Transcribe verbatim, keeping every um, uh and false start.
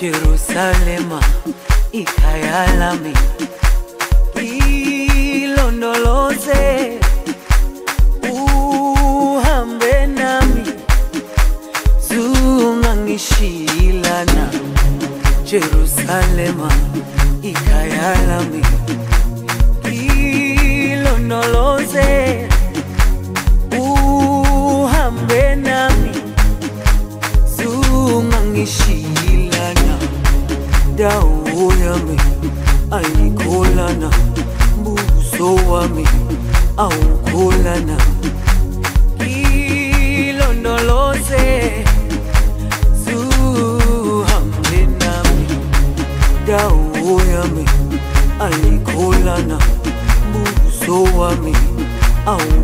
Jerusalema ikhaya lami, ilondoloze uhambe nami, zungangishilana. Jerusalema ikhaya lami, ilondoloze uhambe nami, zungangishilana. Dawo yami ayikholana, buso wami awukholana. Ilondoloze zuhambe nami, dawo yami ayikholana, buso wami awukholana.